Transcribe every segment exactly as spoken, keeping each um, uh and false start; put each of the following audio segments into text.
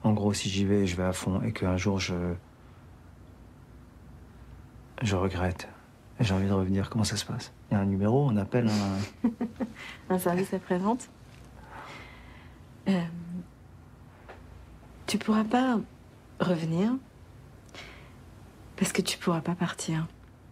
En gros, si j'y vais, je vais à fond et qu'un jour je. Je regrette. Et j'ai envie de revenir. Comment ça se passe? Il y a un numéro, on appelle un. Un service après-vente. Euh, tu pourras pas revenir parce que tu pourras pas partir.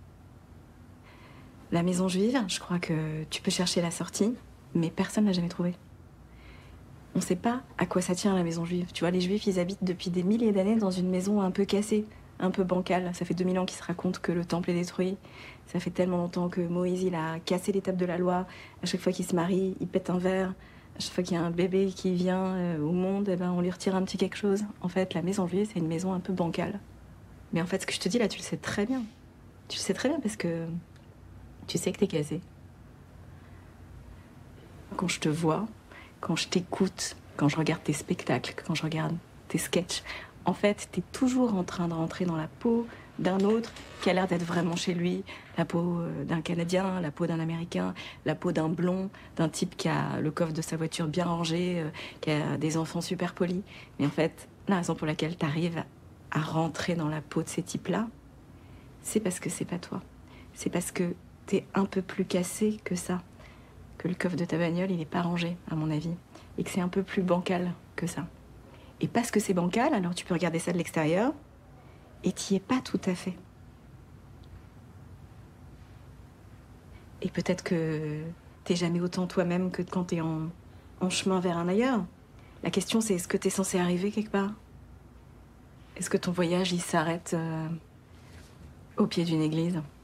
La maison juive, je crois que tu peux chercher la sortie, mais personne n'a jamais trouvé. On sait pas à quoi ça tient la maison juive. Tu vois, les juifs, ils habitent depuis des milliers d'années dans une maison un peu cassée, un peu bancale. Ça fait deux mille ans qu'ils se racontent que le temple est détruit. Ça fait tellement longtemps que Moïse, il a cassé l'étape de la loi. À chaque fois qu'il se marie, il pète un verre. À chaque fois qu'il y a un bébé qui vient euh, au monde, eh ben, on lui retire un petit quelque chose. En fait, la maison juive, c'est une maison un peu bancale. Mais en fait, ce que je te dis là, tu le sais très bien. Tu le sais très bien parce que tu sais que t'es casé. Quand je te vois, quand je t'écoute, quand je regarde tes spectacles, quand je regarde tes sketchs, en fait, t'es toujours en train de rentrer dans la peau d'un autre qui a l'air d'être vraiment chez lui. La peau d'un Canadien, la peau d'un Américain, la peau d'un blond, d'un type qui a le coffre de sa voiture bien rangé, euh, qui a des enfants super polis. Mais en fait, la raison pour laquelle t'arrives à rentrer dans la peau de ces types-là, c'est parce que c'est pas toi. C'est parce que t'es un peu plus cassé que ça. Que le coffre de ta bagnole, il n'est pas rangé, à mon avis. Et que c'est un peu plus bancal que ça. Et parce que c'est bancal, alors tu peux regarder ça de l'extérieur, et t'y es pas tout à fait. Et peut-être que t'es jamais autant toi-même que quand t'es en, en chemin vers un ailleurs. La question, c'est est-ce que t'es censé arriver quelque part? Est-ce que ton voyage, il s'arrête euh, au pied d'une église?